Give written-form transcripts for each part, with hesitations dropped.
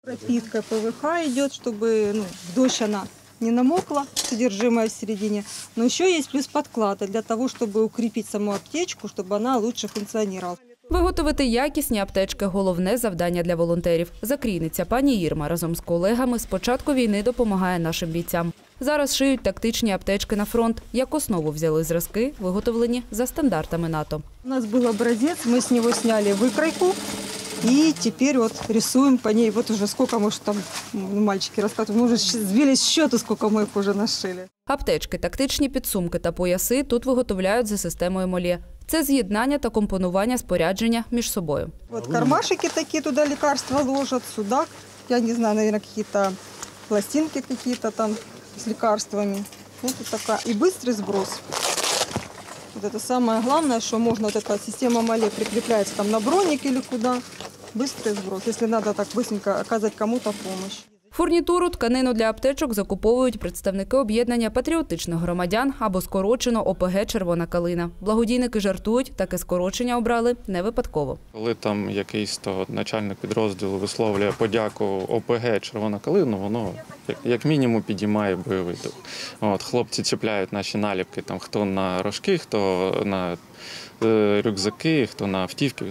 Пропитка ПВХ идет, чтобы в дождь она не намокла, содержимое в середине. Но еще есть плюс подклада для того, чтобы укрепить саму аптечку, чтобы она лучше функционировала. Виготовити якісні аптечки – головне завдання для волонтерів. Закрійниця пані Ірма разом з колегами з початку війни допомагає нашим бійцям. Зараз шиють тактичні аптечки на фронт. Як основу взяли зразки, виготовлені за стандартами НАТО. У нас был образец, мы с него сняли выкройку. И теперь вот рисуем по ней. Вот уже сколько, может, там мальчики рассказывают, мы уже сбились с счету, сколько мы их уже нашили. Аптечки, тактичні підсумки та пояси тут виготовляють за системою Молє. Це з'єднання та компонування спорядження між собою. Вот кармашики такие, туда лекарства ложат, сюда, я не знаю, наверное, какие-то пластинки какие-то там с лекарствами. Вот такая. И быстрый сброс. Вот это самое главное, что можно, вот эта система Моле прикрепляется там на броник или куда. Быстрый сброс, если надо так быстренько оказать кому-то помощь. Фурнітуру, тканину для аптечок закуповують представники об'єднання патріотичних громадян або скорочено ОПГ «Червона калина». Благодійники жартують, таке скорочення обрали не випадково. Коли там якийсь начальник підрозділу висловлює подяку ОПГ «Червона калина», воно як мінімум підіймає бойовий дух. Хлопці чіпляють наші наліпки, там, хто на рожки, хто на рюкзаки, хто на автівки.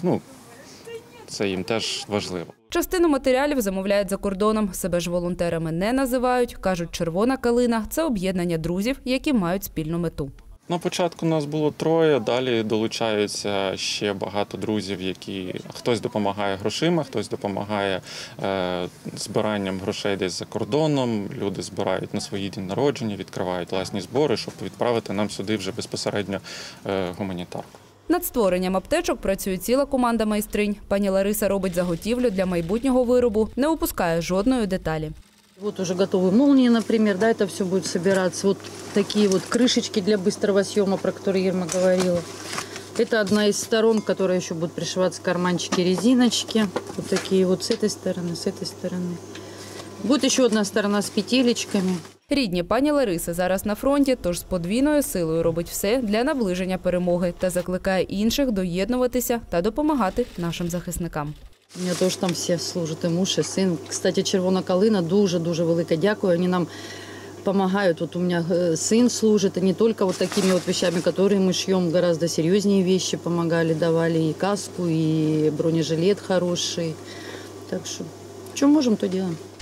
Це їм теж важливо. Частину матеріалів замовляють за кордоном. Себе ж волонтерами не називають. Кажуть, «Червона калина» – це об'єднання друзів, які мають спільну мету. На початку нас було 3, далі долучаються ще багато друзів, хтось допомагає грошима, хтось допомагає збиранням грошей десь за кордоном. Люди збирають на свої дні народження, відкривають власні збори, щоб відправити нам сюди вже безпосередньо гуманітарку. Над створенням аптечок працює ціла команда майстринь. Пані Лариса робить заготівлю для майбутнього виробу, не упускає жодної деталі. Вот уже готовые молнии, например, да, это все будет собираться. Вот такие вот крышечки для быстрого съема, про которые Ирма говорила. Это одна из сторон, в которой еще будут пришиваться карманчики, резиночки. Вот такие вот с этой стороны, с этой стороны. Будет еще одна сторона с петелечками. Рідні пані Лариси зараз на фронті, тож з подвійною силою робить все для наближення перемоги та закликає інших доєднуватися та допомагати нашим захисникам. У мене теж там всі служать, і муж, і син. Кстати, «Червона калина» дуже-дуже велике дякую. Вони нам допомагають. Вот у мене син служить, не тільки вот такими вот вещами, которые мы шьем, гораздо серьезнее вещи помогали, давали и каску, и бронежилет хороший. Так что, что можем, то делаем.